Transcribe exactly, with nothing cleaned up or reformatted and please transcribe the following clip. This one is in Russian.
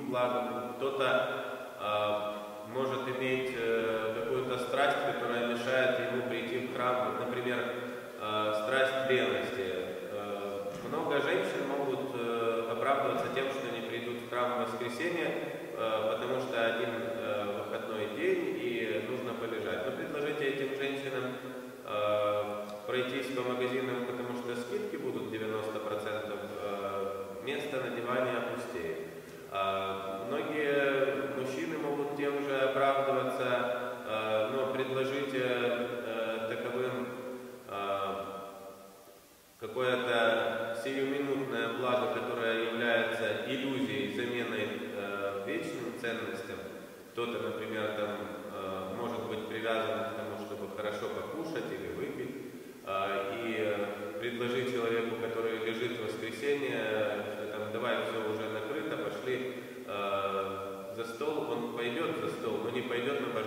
благом, кто-то э, может иметь э, какую-то страсть, которая мешает ему прийти в храм, вот, например, э, страсть ревности. Э, много женщин могут э, оправдываться тем, что не придут в храм в воскресенье, э, потому что один э, выходной день и нужно полежать. Но предложите этим женщинам э, пройтись по магазинам, потому что скидки будут девяносто процентов, э, место на диване опустеет. Э, многие мужчины могут тем же оправдываться, э, но предложите э, таковым э, какое-то сиюминутное благо, которое является иллюзией, заменой э, вечным ценностям. Кто-то, например, там, э, может быть привязан к тому, чтобы хорошо покушать или выпить, э, и предложить человеку, который лежит в воскресенье, что там, давай, все уже накрыто, пошли э, за стол, он пойдет за стол, но не пойдет на